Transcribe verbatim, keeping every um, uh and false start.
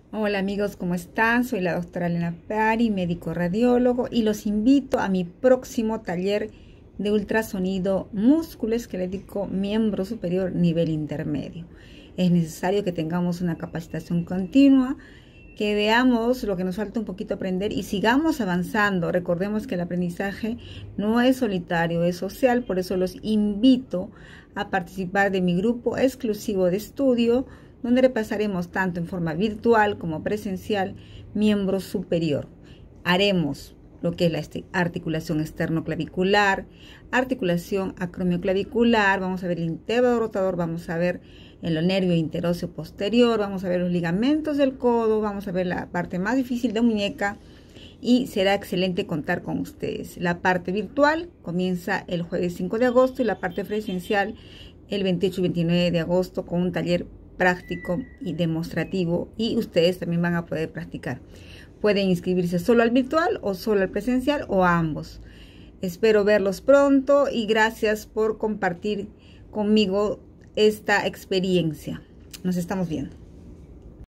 Hola amigos, ¿cómo están? Soy la doctora Elena Pari, médico radiólogo, y los invito a mi próximo taller de ultrasonido musculoesquelético miembro superior nivel intermedio. Es necesario que tengamos una capacitación continua, que veamos lo que nos falta un poquito aprender y sigamos avanzando. Recordemos que el aprendizaje no es solitario, es social, por eso los invito a participar de mi grupo exclusivo de estudio, donde repasaremos tanto en forma virtual como presencial miembro superior. Haremos lo que es la articulación externoclavicular, articulación acromioclavicular, vamos a ver el intervalo rotador, vamos a ver el nervio interóseo posterior, vamos a ver los ligamentos del codo, vamos a ver la parte más difícil de muñeca y será excelente contar con ustedes. La parte virtual comienza el jueves cinco de agosto y la parte presencial el veintiocho y veintinueve de agosto con un taller práctico y demostrativo, y ustedes también van a poder practicar. Pueden inscribirse solo al virtual o solo al presencial o a ambos. Espero verlos pronto y gracias por compartir conmigo esta experiencia. Nos estamos viendo.